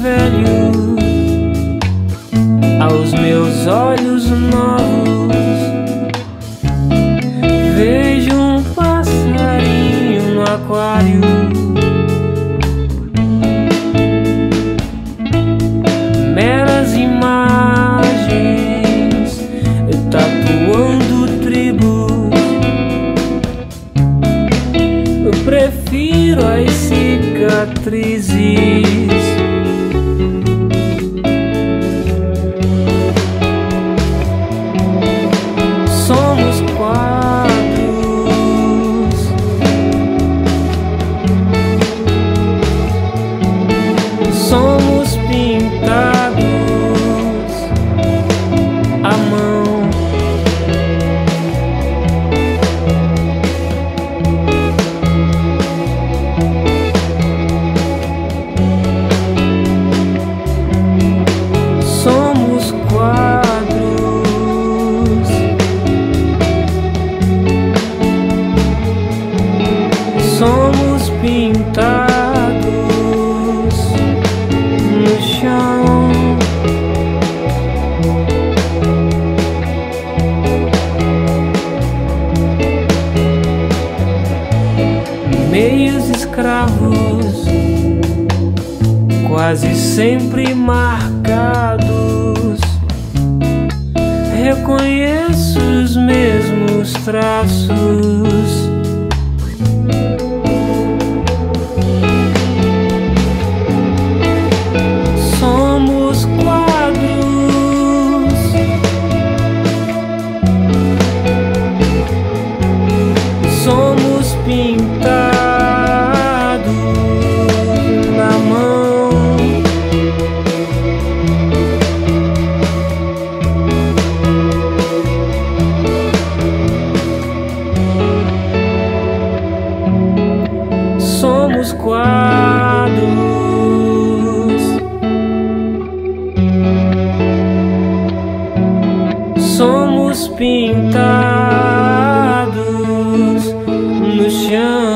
velho, aos meus olhos novos, vejo um passarinho no aquário. Meras imagens tatuando tribos, eu prefiro as cicatrizes. Somos quadros, somos pintados à mão. Somos quadros, somos pintados no chão. Meios escravos, quase sempre marcados, reconheço os mesmos traços. Somos quadros, somos pintados na mão. Somos quadros, somos pintados no chão.